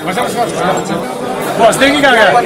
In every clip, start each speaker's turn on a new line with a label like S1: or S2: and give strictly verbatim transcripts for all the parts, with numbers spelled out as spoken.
S1: की क्या गया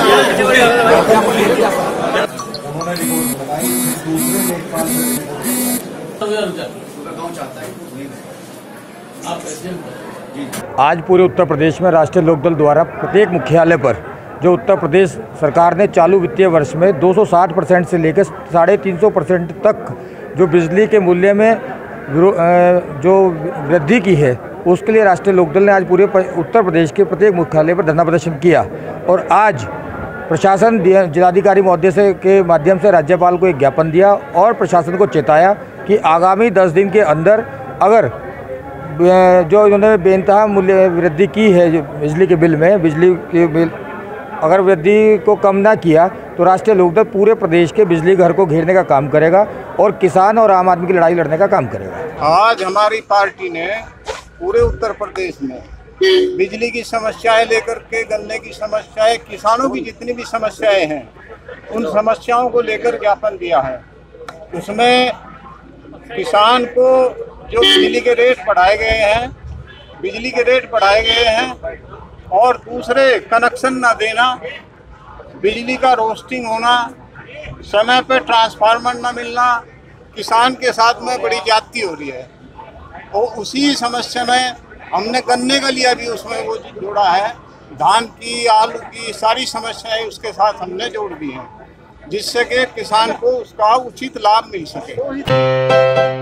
S2: आज पूरे उत्तर प्रदेश में राष्ट्रीय लोकदल द्वारा प्रत्येक मुख्यालय पर जो उत्तर प्रदेश सरकार ने चालू वित्तीय वर्ष में दो सौ साठ परसेंट से लेकर साढ़े तीन सौ परसेंट तक जो बिजली के मूल्य में जो वृद्धि की है, उसके लिए राष्ट्रीय लोकदल ने आज पूरे उत्तर प्रदेश के प्रत्येक मुख्यालय पर धरना प्रदर्शन किया। और आज प्रशासन जिलाधिकारी महोदय से के माध्यम से राज्यपाल को एक ज्ञापन दिया और प्रशासन को चेताया कि आगामी दस दिन के अंदर अगर जो इन्होंने बेनतहा मूल्य वृद्धि की है जो बिजली के बिल में, बिजली के बिल अगर वृद्धि को कम ना किया तो राष्ट्रीय लोकदल पूरे प्रदेश के बिजली घर को घेरने का काम करेगा और किसान और आम आदमी की लड़ाई लड़ने का काम करेगा।
S3: आज हमारी पार्टी ने पूरे उत्तर प्रदेश में बिजली की समस्याएं लेकर के, गन्ने की समस्याएं, किसानों की जितनी भी समस्याएं हैं, उन समस्याओं को लेकर ज्ञापन दिया है। उसमें किसान को जो बिजली के रेट बढ़ाए गए हैं, बिजली के रेट बढ़ाए गए हैं और दूसरे कनेक्शन ना देना, बिजली का रोस्टिंग होना, समय पे ट्रांसफार्मर ना मिलना, किसान के साथ में बड़ी ज्यादती हो रही है। और उसी समस्या में हमने गन्ने का लिया भी उसमें वो जोड़ा है, धान की, आलू की सारी समस्याएं उसके साथ हमने जोड़ दी हैं, जिससे कि किसान को उसका उचित लाभ मिल सके।